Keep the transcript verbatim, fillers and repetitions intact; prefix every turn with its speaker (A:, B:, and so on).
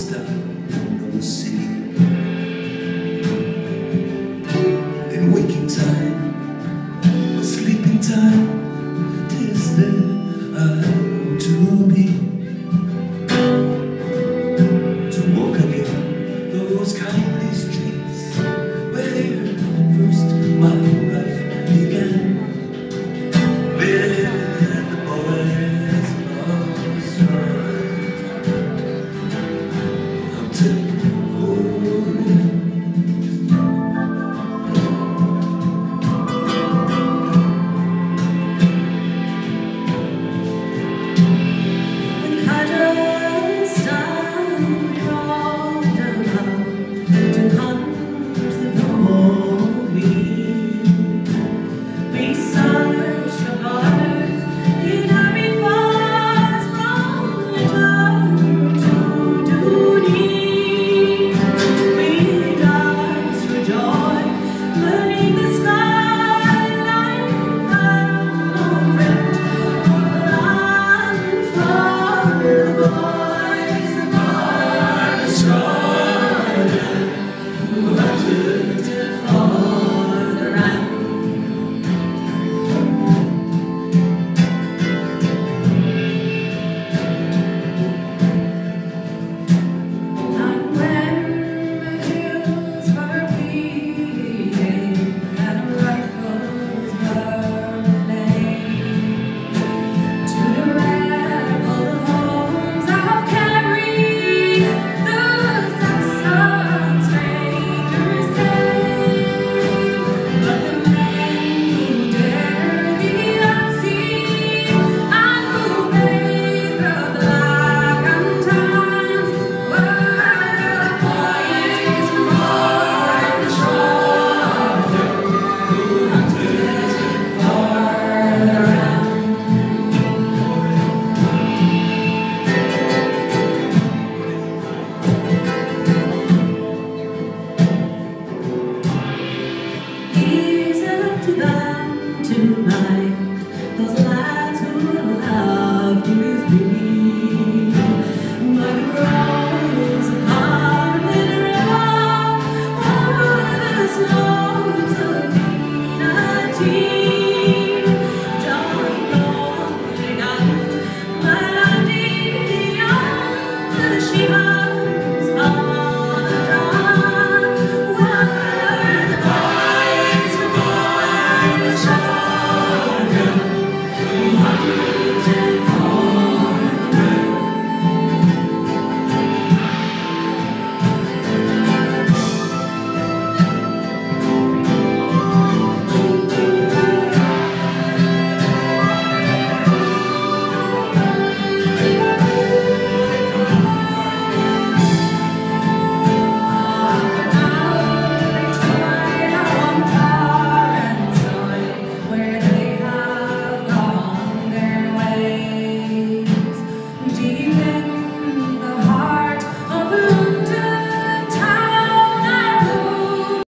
A: star on the sea. In waking time or sleeping time, 'tis there I want to be, to walk again those kindly streets where first my life began. Where the boys of stride, I'm turning forward.
B: The cutters stand round about.